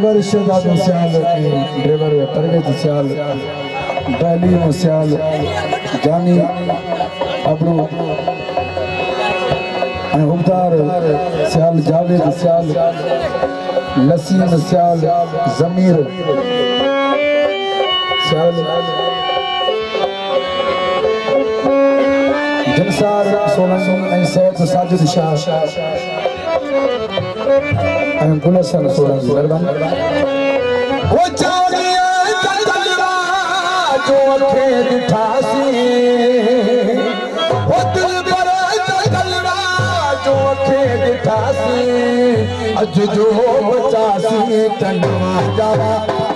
driver Shahzad Sial driver Parvez Sial बैली सियाल जानी अबरू हुबदार सियाल जावेद सियाल नसीम सियाल जमीर सियाल जमसार सोलंग सैद साजिद शाह गुलशन सोलंग मेहरबानी वो चालिया तलवा जो अखे दिठासी वो दिल पर तलवा जो अखे दिठासी अज जो बचासी तनवा जावा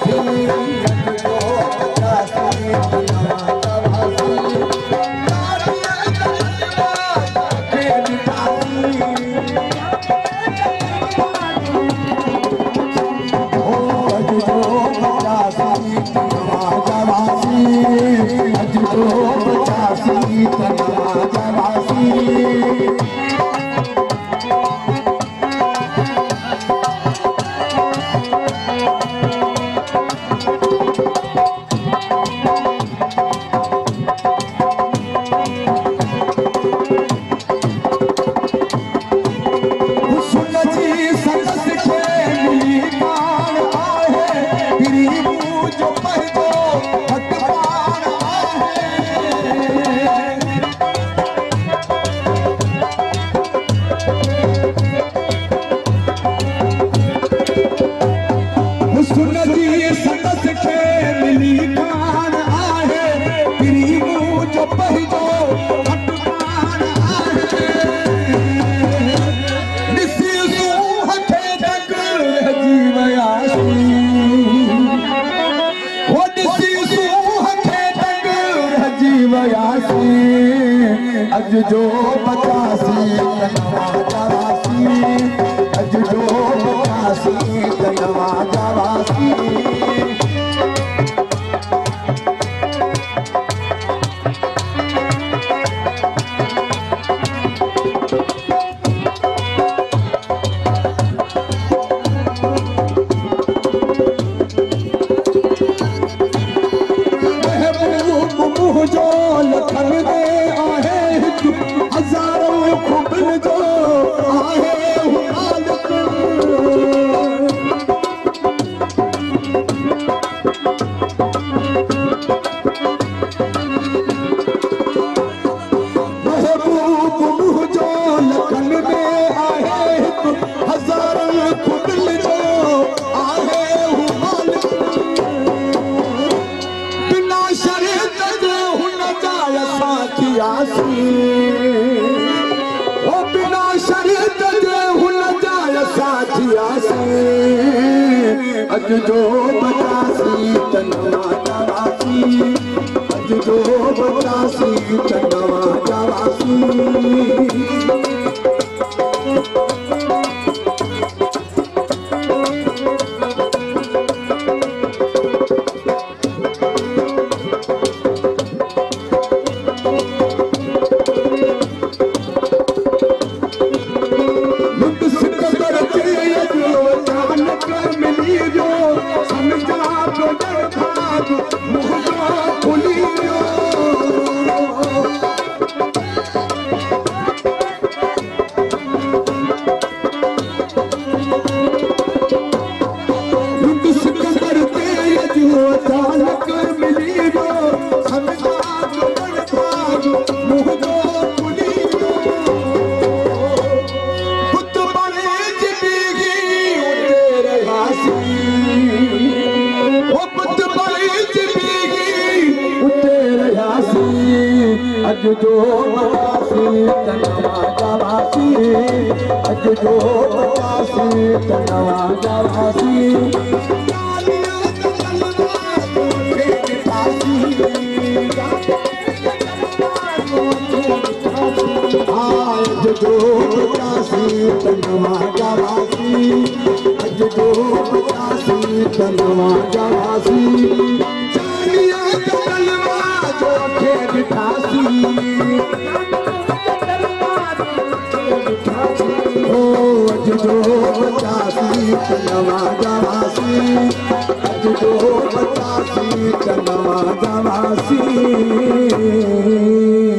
अज जो बचासी तनवा जावासी अज जो बचासी तनवा जावासी जो लखन दे आहे हजारों खुबन जो आहे मालिक महबूब जो लखन दे आहे हजारों खुबन जो आहे मालिक बिना शरीत ओ बिना शरीत जे हुन जाय साथियासी अज जो बचासी तनवा जावासी अज जो बचासी तनवा जावासी अज जो बचासी तनवा जावासी अज जो बचासी तनवा जावासी अज जो बचासी तनवा जावासी अज जो बचासी तनवा जावासी अज जो बचासी नवा जावासी अज जो बचासी नवा जावासी